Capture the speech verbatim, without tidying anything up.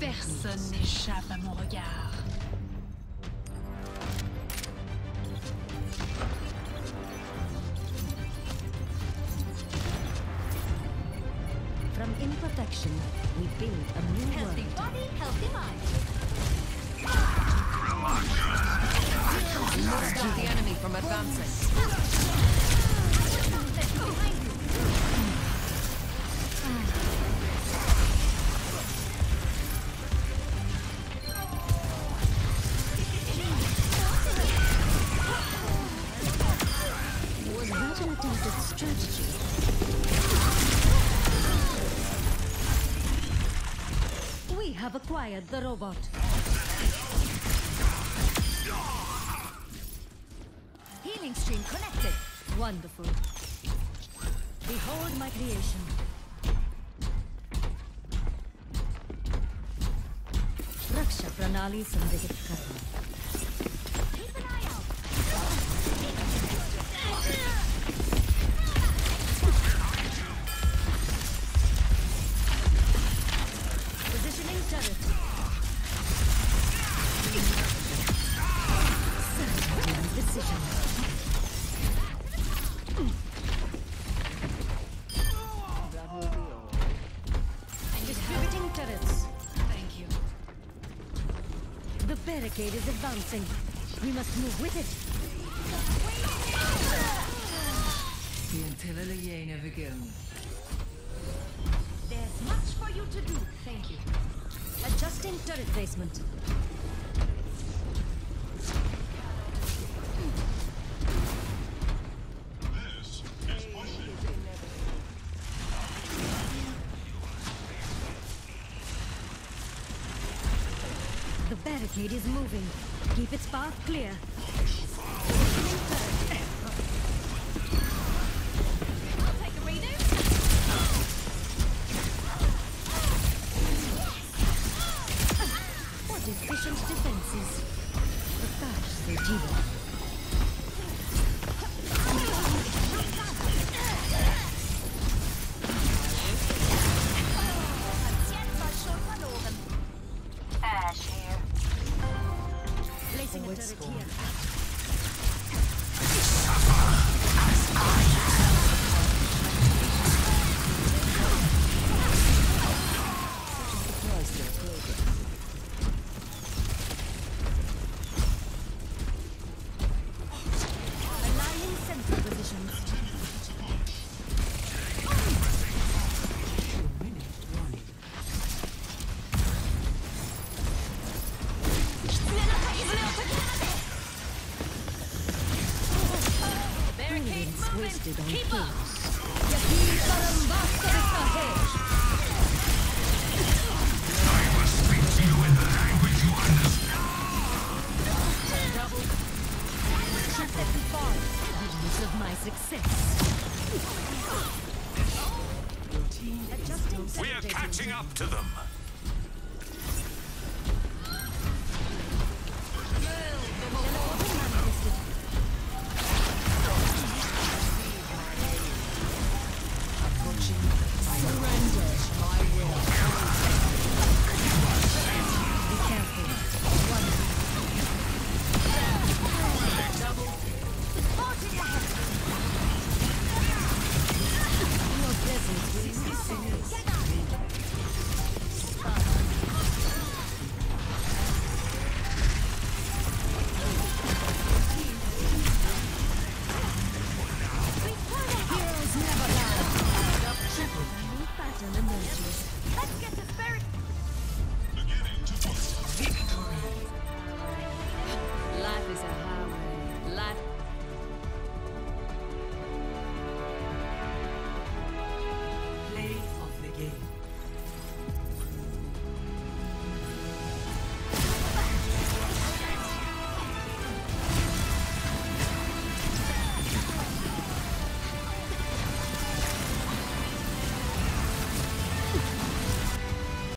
Personne n'échappe à mon regard. From imperfection, we build a new Healthy world. body, healthy mind. Stop the enemy from advancing. Was that an attempted strategy? We have acquired the robot. Healing stream connected. Wonderful. Behold my creation. Raksha Pranali Sandhit Karma. Keep an eye out. Positioning turret. Satisfying decision. Distributing turrets. Thank you. The barricade is advancing. We must move with it. The Antilla Liena begin. There's much for you to do. Thank you. Adjusting turret placement. The barricade is moving. Keep its path clear. I'll take a redo. What efficient defenses. Prakash Sajiva. Jetzt war schon verloren. Ash here. Placing a turret here. Aligning sensor positions. Brilliance wasted on chaos. Yaki Parambasa Sahe. Evidence of my success. Adjusting We are turret catching up to them. Teleporting manifested. Surrender. Be careful. One. Your presence will Heroes never die. A new pattern emerges. Let's get the spirit. Life is a highway. Life